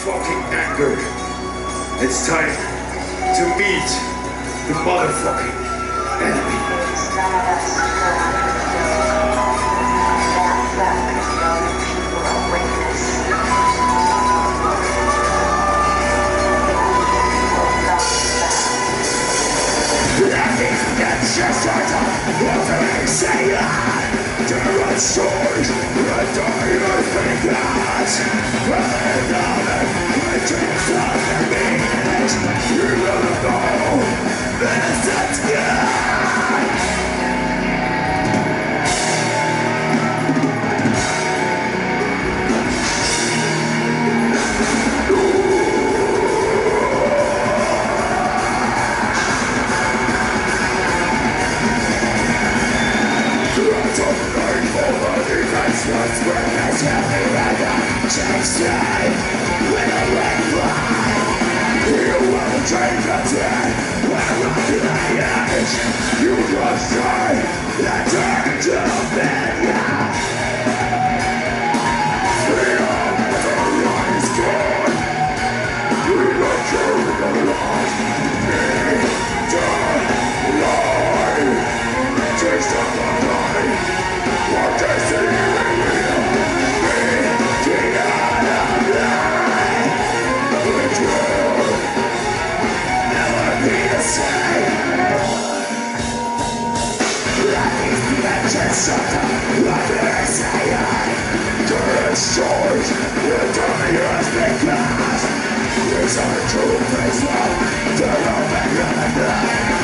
fucking anger. It's time to meet the motherfucking enemy. Just like a say to run short, and die your fingers. Another, it takes other meanings. You don't know this is good. What's worth is really rather chase time with a red flag. You will change the time when I'm the edge. You must die and turn to failure. Freedom, the light is gone. We don't carry the light. Need to lie. Taste of the light. What I see. Just shut up, let me say it. Turn short, you tell me yours because these are true things now. Turn over your life.